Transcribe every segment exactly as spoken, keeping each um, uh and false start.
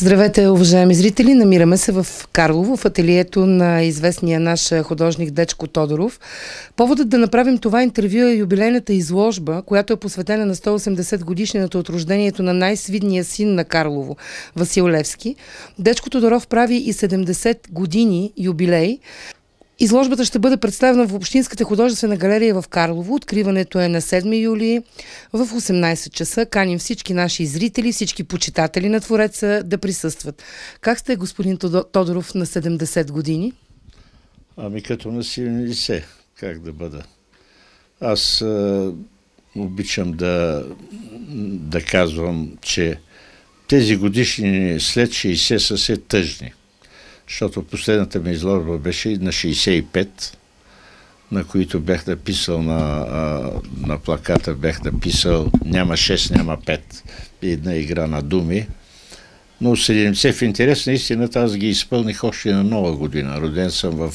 Здравейте, уважаеми зрители! Намираме се в Карлово, в ателието на известния наш художник Дечко Тодоров. Поводът да направим това интервю е юбилейната изложба, която е посветена на сто и осемдесет годишнината от рождението на най-свидния син на Карлово, Васил Левски. Дечко Тодоров прави и седемдесет години юбилей. Изложбата ще бъде представена в Общинската художествена галерия в Карлово. Откриването е на седми юли в осемнайсет часа. Каним всички наши зрители, всички почитатели на Твореца да присъстват. Как сте, господин Тодоров, на седемдесет години? Ами като на седемдесет, как да бъда? Аз а, обичам да, да казвам, че тези годишни след шейсет са се тъжни. Защото последната ми изложба беше на шейсет и пет, на които бях написал на, на плаката, бях написал няма шест, няма пет, една игра на думи. Но седемдесет в интерес на истината аз ги изпълних още на нова година. Роден съм в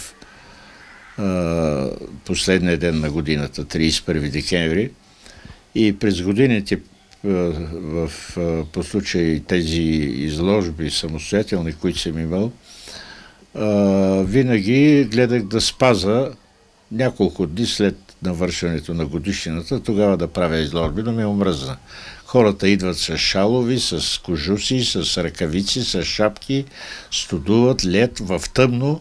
а, последния ден на годината, трийсет и първи декември. И през годините в, в, по случай тези изложби самостоятелни, които съм имал, Uh, винаги гледах да спаза няколко дни след навършването на годишнината, тогава да правя изложби, но ми омръзна. Хората идват с шалови, с кожуси, с ръкавици, с шапки, студуват, лед, в тъмно.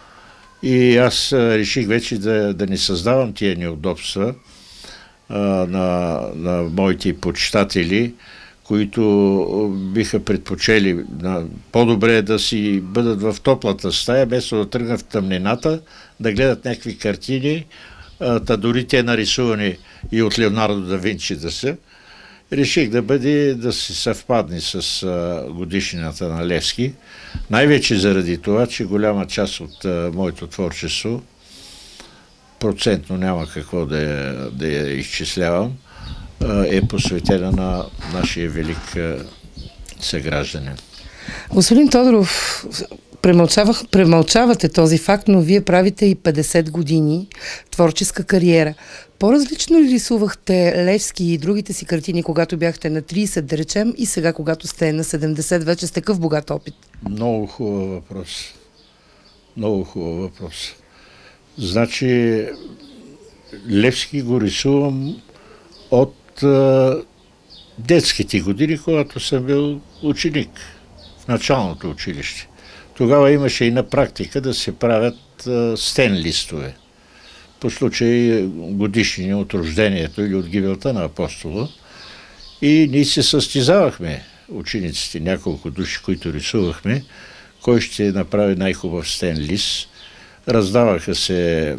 И аз uh, реших вече да, да не създавам тия неудобства uh, на, на моите почитатели, които биха предпочели по-добре да си бъдат в топлата стая, без да тръгнат в тъмнината, да гледат някакви картини, та дори те нарисувани и от Леонардо да Винчи да са. Реших да бъде, да се съвпадне с годишнината на Левски, най-вече заради това, че голяма част от моето творчество, процентно няма какво да я, да я изчислявам, е посветена на нашия велик съгражданин. Господин Тодоров, премълчавате този факт, но вие правите и петдесет години творческа кариера. По-различно ли рисувахте Левски и другите си картини, когато бяхте на трийсет, да речем, и сега, когато сте на седемдесет, вече с такъв богат опит? Много хубав въпрос. Много хубав въпрос. Значи, Левски го рисувам от детските години, когато съм бил ученик в началното училище. Тогава имаше и на практика да се правят стен листове по случай годишнини от рождението или от гибелта на Апостола. И ние се състезавахме, учениците, няколко души, които рисувахме, кой ще направи най-хубав стен лист. Раздаваха се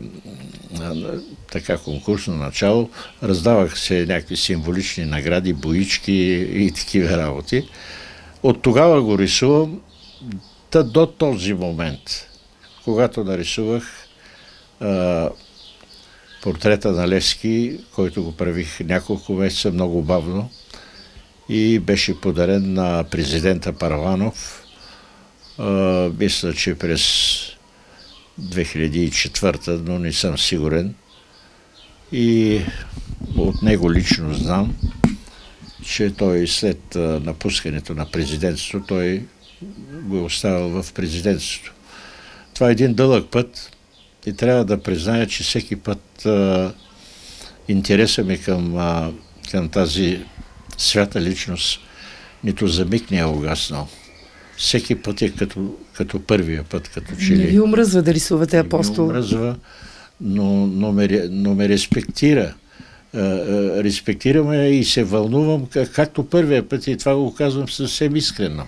така конкурсно начало, раздаваха се някакви символични награди, боички и такива работи. От тогава го рисувам та до този момент, когато нарисувах а, портрета на Левски, който го правих няколко месеца много бавно и беше подарен на президента Първанов. А, мисля, че през две хиляди и четвърта, но не съм сигурен. И от него лично знам, че той след напускането на президентството, той го е оставил в президентството. Това е един дълъг път и трябва да призная, че всеки път а, интереса ми към, а, към тази свята личност нито за миг не е угаснал. Всеки път е като, като първия път, като че ли. Не ви омръзва да рисувате Апостол? Не омръзва, но, но, ме, но ме респектира. Респектираме и се вълнувам, как, както първия път, и това го казвам съвсем искрено.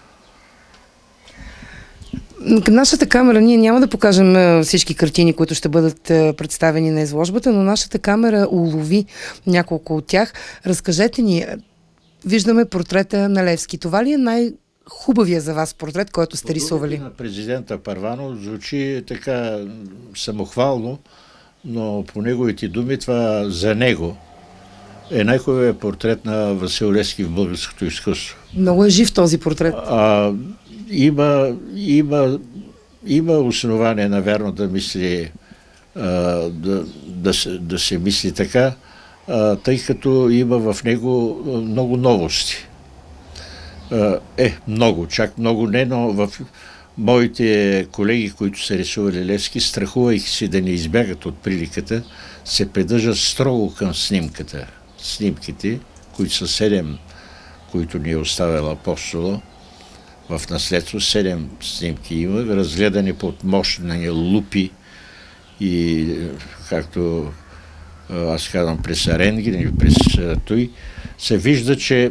Нашата камера, ние няма да покажем всички картини, които ще бъдат представени на изложбата, но нашата камера улови няколко от тях. Разкажете ни, виждаме портрета на Левски. Това ли е най- хубавия за вас портрет, който сте рисували? На президента Първанов звучи така самохвално, но по неговите думи това за него е най-хубавият портрет на Васил Левски в българското изкуство. Много е жив този портрет. А, има, има, има основание, навярно, да мисли, а, да, да, се, да се мисли така, а, тъй като има в него много новости. Е, много, чак много не, но в моите колеги, които са рисували Левски, страхувайки си да не избягат от приликата, се придържат строго към снимката. Снимките, които са седем, които ни е оставил Апостола, в наследство седем снимки има, разгледани под мощни лупи и, както аз казвам, през рентген или през той, се вижда, че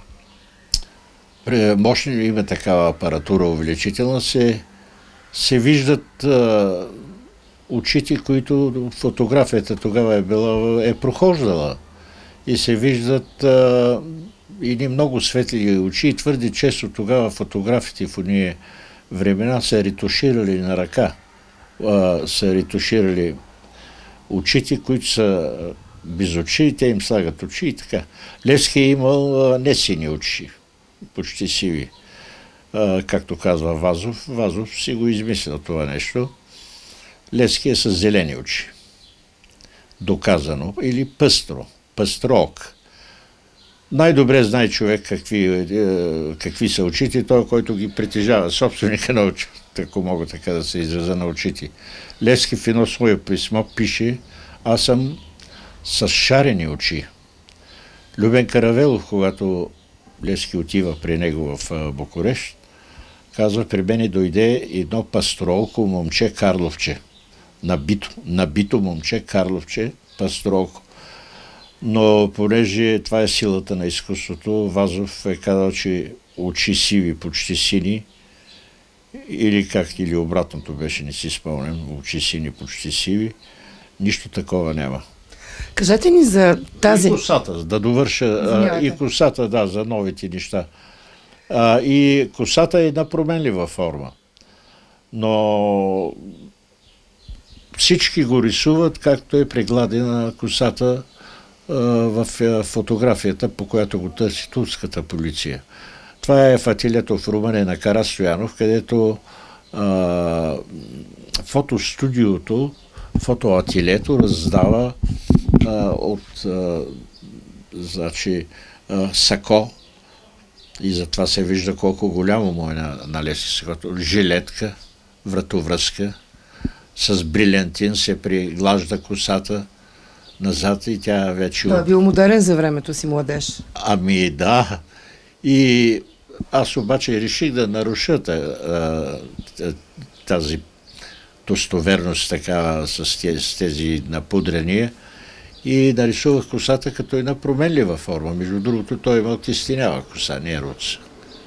мощни има такава апаратура увеличителна, се, се виждат а, очите, които фотографията тогава е, била, е прохождала. И се виждат а, едни много светли очи и твърде често тогава фотографите в уния времена са ретуширали на ръка. А, са ретуширали очите, които са без очи, и те им слагат очи и така. Левски е имал а, не сини очи, почти сиви. А, както казва Вазов, Вазов си го измисля това нещо. Левски е с зелени очи. Доказано. Или пъстро. Пъстрок. Най-добре знае човек какви, какви са очите, той, който ги притежава, собственика на очи, ако мога така да се израза, на очите. Левски в едно свое писмо пише: аз съм с шарени очи. Любен Каравелов, когато Левски отива при него в Букурещ, казва: при мене дойде едно пастролко момче Карловче. Набито, набито момче Карловче, пастролко. Но понеже това е силата на изкуството, Вазов е казал, че очи сиви, почти сини, или как, или обратното беше, не си спомням, очи сини, почти сиви, нищо такова няма. Кажете ни за тази... И косата, да довърша, а, и косата, да, за новите неща. А, и косата е една променлива форма. Но всички го рисуват, както е прегладена косата в фотографията, по която го търси турската полиция. Това е в ателието в Румъния на Карастоянов, където а, фотостудиото, фотоателието раздава а, от а, значи, а, сако, и затова се вижда колко голямо му е на, на Левски сакото, жилетка, вратовръзка, с брилянтин се приглажда косата назад и тя вече... Той е бил модерен за времето си младеж. Ами да. И аз обаче реших да наруша тази достоверност така с тези, с тези напудрения и нарисувах косата като една променлива форма. Между другото, той имал тестинява коса, не руца.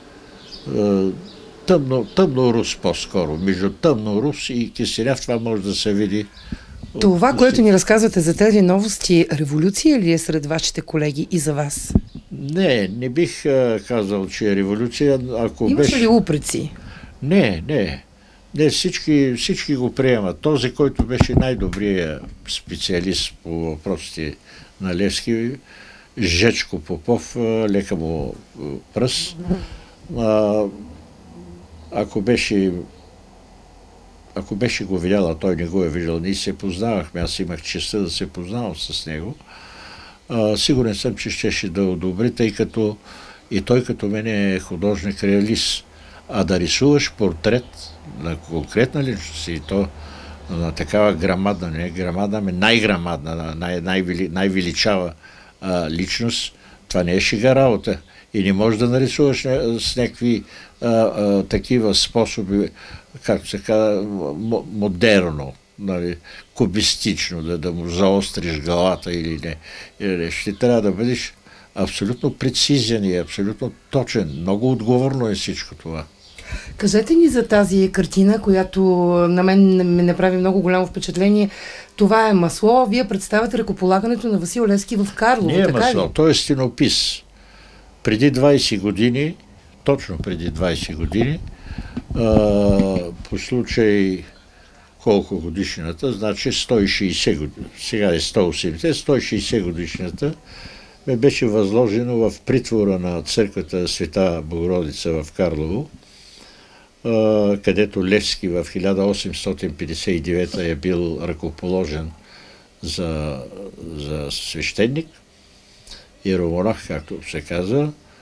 Тъмно, тъмно рус по-скоро. Между тъмно рус и кистеняв това може да се види. Това, което ни разказвате за тези новости, революция ли е сред вашите колеги и за вас? Не, не бих а, казал, че е революция. Ако Имаше беше... ли упреци? Не, не. Не, всички, всички го приемат. Този, който беше най-добрият специалист по въпросите на Левски, Жечко Попов, лека му пръст. А, ако беше ако беше го видял, а той не го е виждал, ние се познавахме, аз имах честта да се познавам с него, а, сигурен съм, че щеше да одобри, тъй като и той като мен е художник-реалист. А да рисуваш портрет на конкретна личност и то на такава грамадна, не грамадна, ами най-грамадна, най- най- най-величава а, личност, това не е шега работа. И не можеш да нарисуваш с някакви а, а, такива способи, както се казва, модерно, нали, кубистично, да, да му заостриш главата или не. Или не. Ще трябва да бъдеш абсолютно прецизен и абсолютно точен. Много отговорно е всичко това. Кажете ни за тази картина, която на мен ми направи много голямо впечатление. Това е масло. Вие представяте ръкополагането на Васил Левски в Карлово. Не е така масло, ли? то е стенопис. Преди двайсет години, точно преди двайсет години, а, по случай колко годишната, значи сто и шейсет години, сега е сто и осемдесет, сто и шейсет годишната, ме беше възложено в притвора на църквата Света Богородица в Карлово, а, където Левски в хиляда осемстотин петдесет и девета е бил ръкоположен за, за свещеник, иеромонах, както се казва.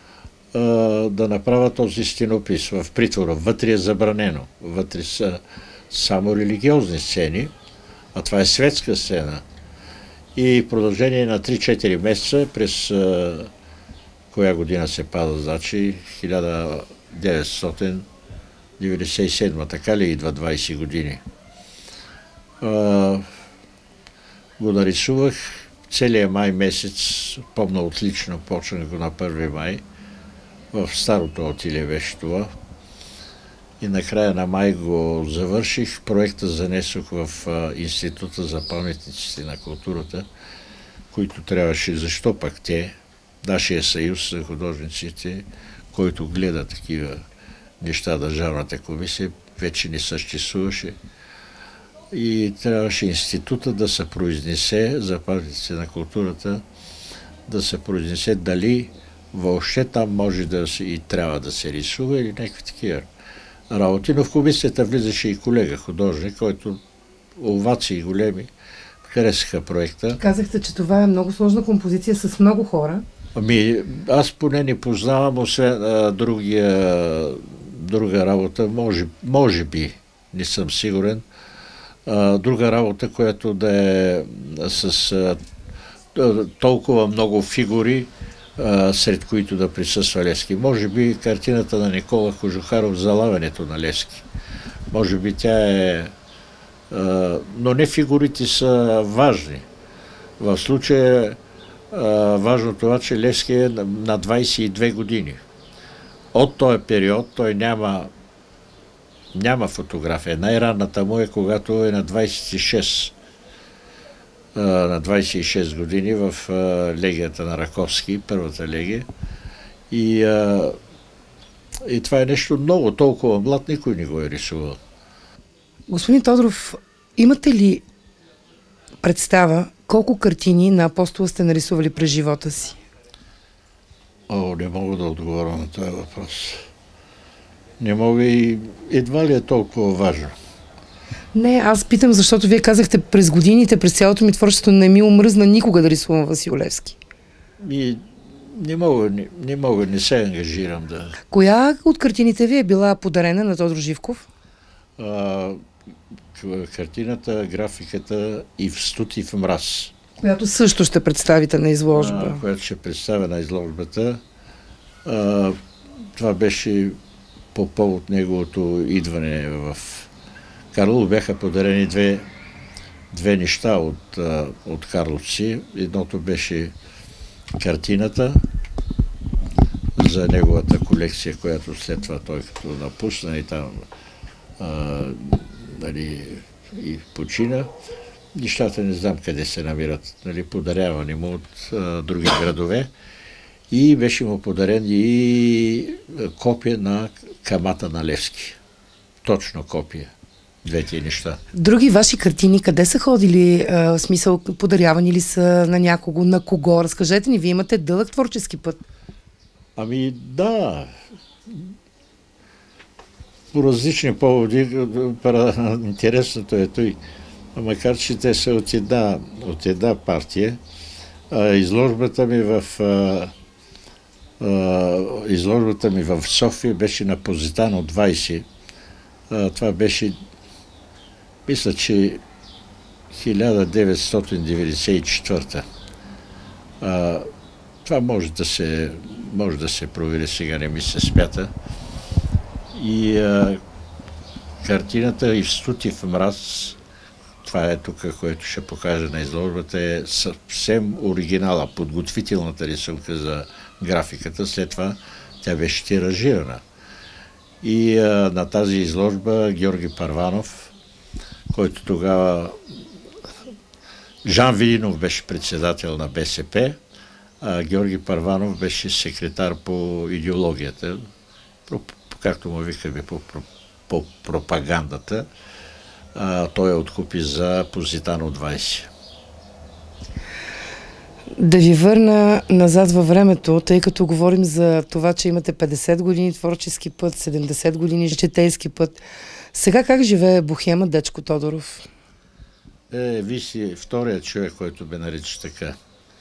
а, да направя този стенопис в притвора. Вътре е забранено. Вътре са само религиозни сцени, а това е светска сцена. И в продължение на три-четири месеца, през а, коя година се пада, значи хиляда деветстотин деветдесет и седма, така ли идва двайсет години. А, го нарисувах целия май месец, помня отлично, почнах го на първи май, в старото ателие беше това. И накрая на май го завърших. Проекта занесох в а, Института за паметниците на културата, които трябваше, защо пак те, нашия съюз за художниците, който гледа такива неща, Държавната комисия, вече не съществуваше. И трябваше института да се произнесе, за паметниците на културата, да се произнесе дали въобще там може да се и трябва да се рисува или някакви такива работи. Но в комисията влизаше и колега художник, който овации големи харесаха проекта. Казахте, че това е много сложна композиция с много хора. Ами, аз поне не познавам, освен а, другия, друга работа, може, може би, не съм сигурен, а, друга работа, която да е с а, толкова много фигури, а, сред които да присъства Левски. Може би картината на Никола Кожухаров „Залавянето на Левски“. Може би тя е... А, но не фигурите са важни. В случая важно това, че Левски е на двайсет и две години. От този период той няма, няма фотография. Най-ранната му е когато е на двайсет и шест. На двайсет и шест години в легията на Раковски, първата легия. И, и това е нещо много, толкова млад, никой не го е рисувал. Господин Тодоров, имате ли представа колко картини на Апостола сте нарисували през живота си? О, не мога да отговоря на този въпрос. Не мога и едва ли е толкова важно. Не, аз питам, защото вие казахте през годините, през цялото ми творчество не ми омръзна никога да рисувам Васил Левски. И не мога, не, не мога, не се ангажирам да... Коя от картините ви е била подарена на Тодор Живков? А, картината, графиката „И в студ, и в мраз“. Която също ще представите на изложба. А, която ще представя на изложбата. А, това беше по повод неговото идване в Карлово. Бяха подарени две, две неща от, от карловци. Едното беше картината за неговата колекция, която след това той като напусна и там а, нали, и почина. Нещата не знам къде се намират, нали, подарявани му от а, други градове. И беше му подарен и копия на камата на Левски. Точно копия. Двете неща. Други ваши картини къде са ходили? А, в смисъл, подарявани ли са на някого, на кого? Разкажете ни, вие имате дълъг творчески път. Ами да. По различни поводи. Интересното е той. Макар че те са от една, от една партия, а, изложбата ми в а, а, изложбата ми в София беше на Позитано двайсет. А, това беше, мисля, че хиляда деветстотин деветдесет и четвърта. А, това може да се, може да се провери, сега не ми се смята. И а, картината „И в студ, и в мраз“, това е тук, което ще покажа на изложбата, е съвсем оригинала, подготвителната рисунка за графиката. След това тя беше тиражирана. И а, на тази изложба Георги Първанов, който тогава Жан Видинов беше председател на БСП, а Георги Първанов беше секретар по идеологията, както му викаме, по, по пропагандата. А, той я откупи за Позитано двайсет. Да ви върна назад във времето, тъй като говорим за това, че имате петдесет години творчески път, седемдесет години житейски път. Сега как живее бухема Дечко Тодоров? Е, ви си вторият човек, който ме нарича така.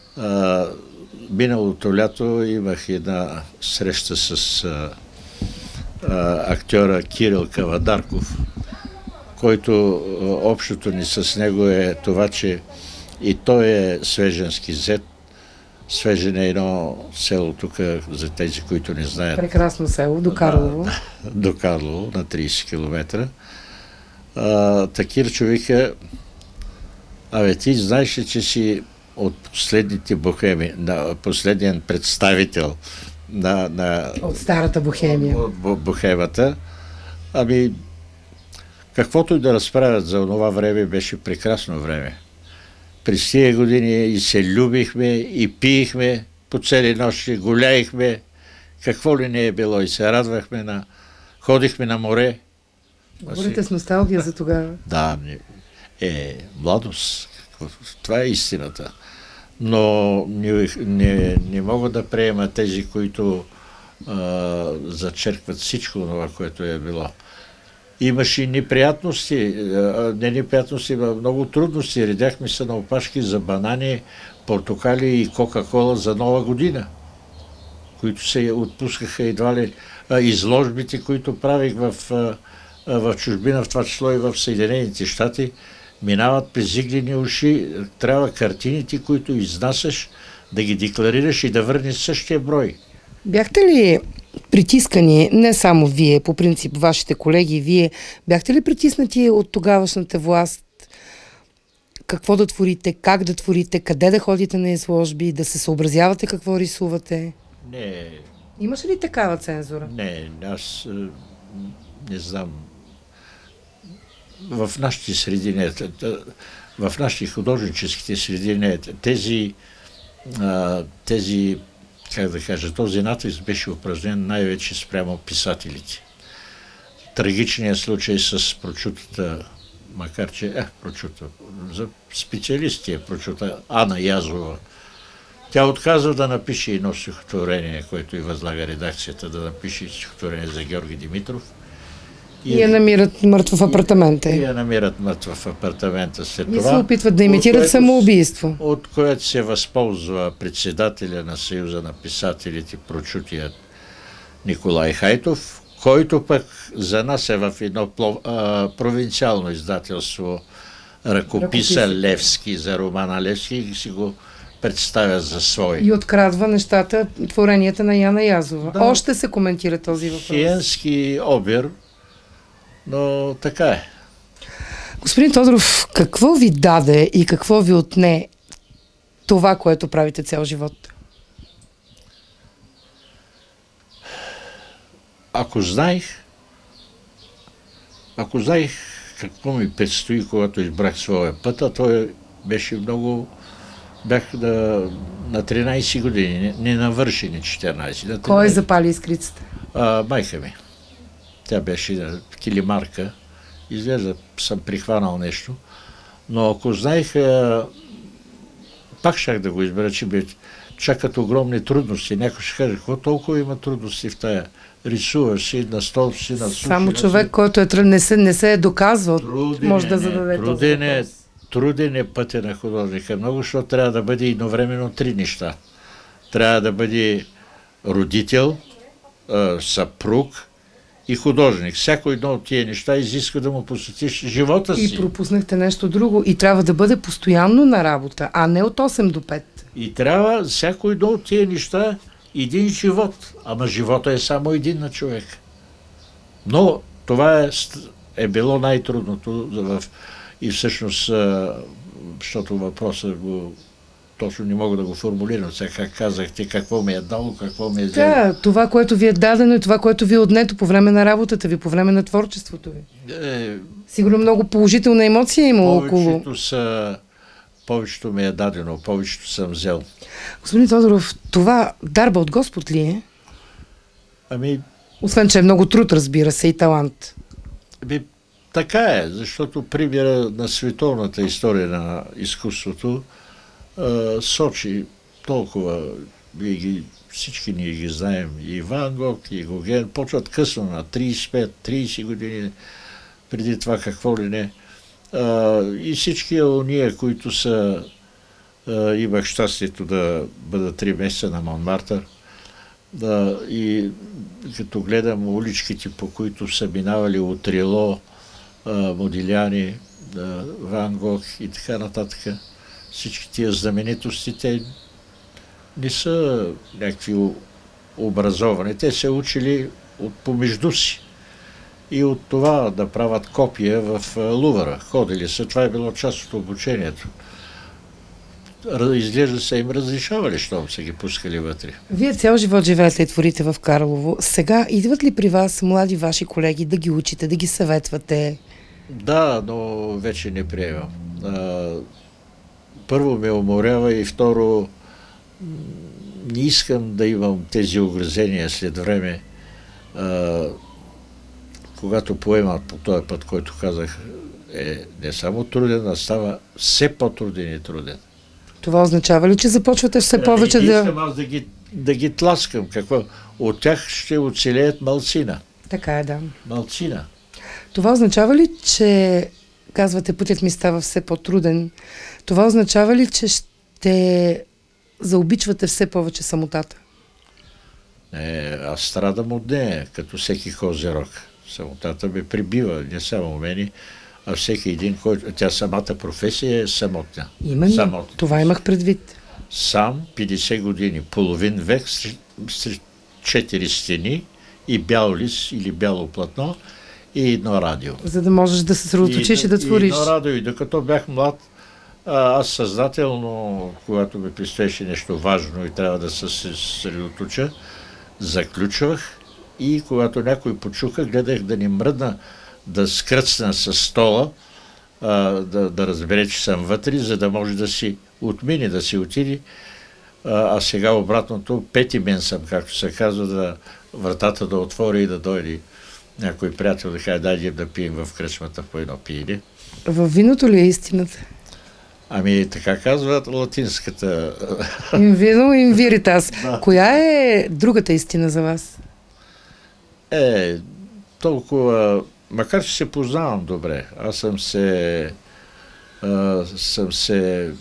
А, миналото лято имах една среща с а, а, актьора Кирил Кавадарков, който а, общото ни с него е това, че и той е свеженски зет. Свежен е едно село тук, за тези, които не знаят. Прекрасно село, до Карлово. Да, до Карлово, на трийсет километра. А, Такирчо вика, абе ти знаеш ли, че си от последните бохеми, на последният представител на, на от старата Бохемия. От бохемата. Ами, каквото и да разправят за това време, беше прекрасно време. През тия години и се любихме, и пиехме, по цели нощи гуляехме, какво ли не е било, и се радвахме на... Ходихме на море. Говорите с носталгия за тогава. Да, е, младост. Това е истината. Но не, не, не мога да приема тези, които а, зачеркват всичко това, което е било. Имаше и неприятности, не неприятности, а много трудности. Редяхме се на опашки за банани, портокали и кока-кола за Нова година, които се отпускаха едва ли изложбите, които правих в, в чужбина, в това число и в Съединените щати, минават през иглени уши. Трябва картините, които изнасяш, да ги декларираш и да върнеш същия брой. Бяхте ли притискани, не само вие, по принцип вашите колеги, вие, бяхте ли притиснати от тогавашната власт? Какво да творите, как да творите, къде да ходите на изложби, да се съобразявате какво рисувате? Не. Имаше ли такава цензура? Не, аз не знам. В нашите среди не, в нашите художническите среди не. Тези, тези, как да кажа, този натиск беше упражнен най-вече спрямо писателите. Трагичният случай с прочутата, макар че, е, прочута, за специалисти е прочута Ана Язова. Тя отказва да напише едно стихотворение, което и възлага редакцията да напише стихотворение за Георги Димитров. И, и я намират мъртва в апартамента. И я намират мъртва в апартамента след и това. И се опитват да имитират което, самоубийство. От което се възползва председателя на Съюза на писателите, прочутият Николай Хайтов, който пък за нас е в едно а, провинциално издателство Ръкописа Левски, за романа Левски, и си го представя за свой. И открадва нещата, творенията на Яна Язова. Да. Още се коментира този въпрос. Хиенски обир, но така е. Господин Тодоров, какво ви даде и какво ви отне това, което правите цял живот? Ако знаех, ако знаех какво ми предстои, когато избрах своя път, а той беше много... Бях да, на тринайсет години, не, не навършени четиринайсет. Кой запали искрицата? А, майка ми. Тя беше килимарка. Изглежда, съм прихванал нещо. Но ако знаех, а, пак щях да го избера, че бе, чакат огромни трудности. Някой ще каже, какво толкова има трудности в тая? Рисуваш си, на стол си, на суши. Само човек, си... който е, не, се, не се е доказвал, труден може да зададе този въпрос. Труден е пътя на художника много, защото трябва да бъде едновременно три неща. Трябва да бъде родител, съпруг и художник. Всяко едно от тия неща изисква да му посветиш живота си. И пропуснахте нещо друго. И трябва да бъде постоянно на работа, а не от осем до пет. И трябва всяко едно от тия неща един живот. Ама живота е само един на човек. Но това е, е било най-трудното в... И всъщност, защото въпросът го точно не мога да го формулирам. Сега как казахте, какво ми е дало, какво ми е взело. Да, това, което ви е дадено и това, което ви е отнето по време на работата ви, по време на творчеството ви. Е, Сигурно много положителна емоция има около. Са, повечето ми е дадено, повечето съм взел. Господин Тодоров, това дарба от Господ ли е? Ами... Освен, че е много труд, разбира се, и талант. Ами, така е, защото примера на световната история на изкуството а, сочи толкова, ги, всички ние ги знаем, и Ван Гог, и Гоген, почват късно на трийсет и пет трийсет години, преди това какво ли не. А, и всички ония, които са А, имах щастието да бъда три месеца на Монмартър. Да, и като гледам уличките, по които са минавали от Рило, Модиляни, да, Ван Гог и така нататък, всички тия знаменитости, те не са някакви образовани. Те се учили от помежду си. И от това да правят копия в Лувъра. Ходили са, това е било част от обучението. Изглежда са им разрешавали, щом са ги пускали вътре. Вие цял живот живеете и творите в Карлово. Сега идват ли при вас млади ваши колеги да ги учите, да ги съветвате? Да, но вече не приемам. А, първо ме уморява и второ не искам да имам тези огрызения след време. А, когато поемат по този път, който казах, е не само труден, а става все по-труден и труден. Това означава ли, че започвате все повече не, да... Не искам аз да ги, да ги тласкам. Какво? От тях ще оцелеят малцина. Така е, да. Малцина. Това означава ли, че, казвате, пътят ми става все по-труден, това означава ли, че ще заобичвате все повече самотата? Не, аз страдам от нея, като всеки козирог. Самотата ме прибива, не само мене, а всеки един, който... Тя самата професия е самотна. Именно, самотна. Това имах предвид. Сам, петдесет години, половин век, с четири стени и бял лист или бяло платно и едно радио. За да можеш да се съсредоточиш и, и да твориш. И едно радио. И докато бях млад, аз съзнателно, когато ми предстоеше нещо важно и трябва да се съсредоточа, заключвах и когато някой почуха, гледах да ни мръдна, да скръцна с стола, а, да, да разбере, че съм вътре, за да може да си отмине, да си отиде. А, а сега обратното, пети мен съм, както се казва, да вратата да отвори и да дойде някой приятел да каже, дай да пием в кръчмата по едно пиене. Във виното ли е истината? Ами така казват латинската. In vino in veritas. Да. Коя е другата истина за вас? Е, толкова, макар че се познавам добре, аз съм се а, съм се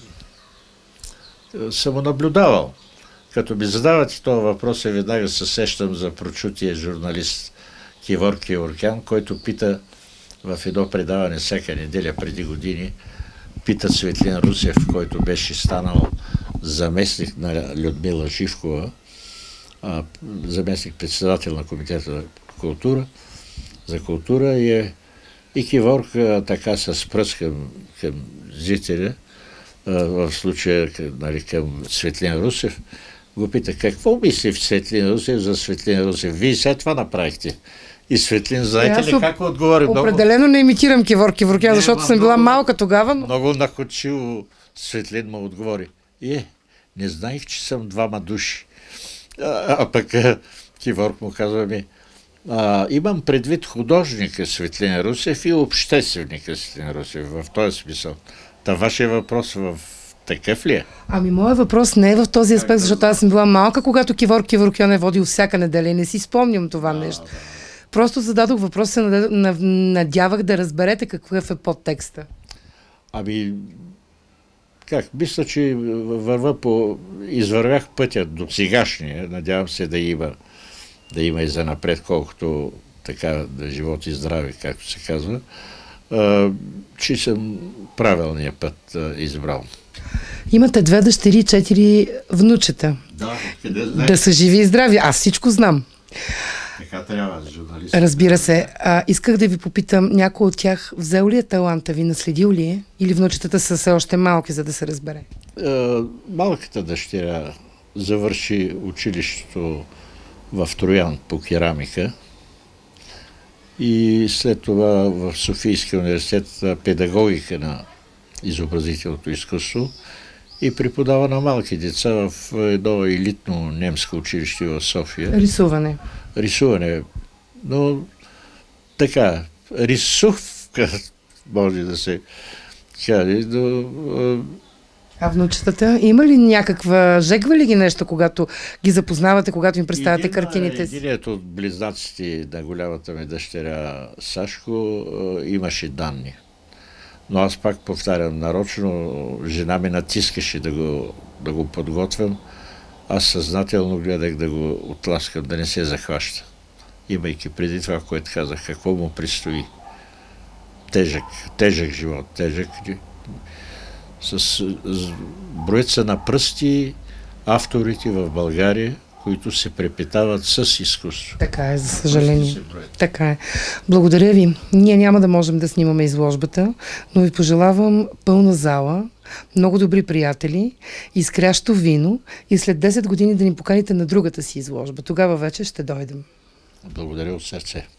самонаблюдавал. Като ми задавате този въпрос, я веднага се сещам за прочутия журналист Кивор Кеоркян, който пита в едно предаване всяка неделя преди години, пита Светлин Русев, който беше станал заместник на Людмила Живкова, а, заместник председател на Комитета за култура, за култура и, е, и Киворка така с пръст към, към зрителя, а, в случая нали, към Светлин Русев, го пита, какво мисли в Светлин Русев за Светлин Русев? Вие след това направихте. И Светлин, знаете ли как отговори? Определено много... не имитирам Кивор Киворкян, защото съм била много, малка тогава. Но... Много находчиво Светлин му отговори. Е, не знаех, че съм двама души. А, а пък Киворк му казва ми, а, имам предвид художника Светлин Русев и общественика Светлин Русев, в този смисъл. Та вашия въпрос в такъв ли е? Ами моят въпрос не е в този аспект, защото аз съм била малка, когато Кивор Киворкян е водил всяка неделя и не си спомням това а, нещо. Да. Просто зададох въпрос, се надявах да разберете какъв е подтекста. Ами, как? Мисля, че върва по... извървях пътя до сегашния. Надявам се да има, да има и занапред, колкото така да живот и здраве, както се казва, а, че съм правилния път а, избрал. Имате две дъщери и четири внучета. Да, къде знаеш? Да са живи и здрави. Аз всичко знам. Така трябва, журналист. Разбира се. А, исках да ви попитам, някой от тях взел ли е таланта ви, наследил ли е? Или внучетата са все още малки, за да се разбере? А, малката дъщеря завърши училището в Троян по керамика и след това в Софийския университет педагогика на изобразителното изкуство и преподава на малки деца в едно елитно немско училище в София. Рисуване. Рисуване. Но така, рисувка може да се каже. Но, а внучетата, има ли някаква, жегва ли ги нещо, когато ги запознавате, когато им представяте един, картините си? Единият от близнаците на голямата ми дъщеря Сашко имаше данни. Но аз пак повтарям, нарочно жена ми натискаше да го, да го подготвям. Аз съзнателно гледах да го отласкам, да не се захваща. Имайки преди това, което казах, какво му предстои. Тежък, тежък живот, тежък. С, с броят са на пръсти авторите в България, които се препитават с изкуство. Така е, за съжаление. Така е. Благодаря ви. Ние няма да можем да снимаме изложбата, но ви пожелавам пълна зала, много добри приятели, изкрящо вино и след десет години да ни поканите на другата си изложба. Тогава вече ще дойдем. Благодаря от сърце.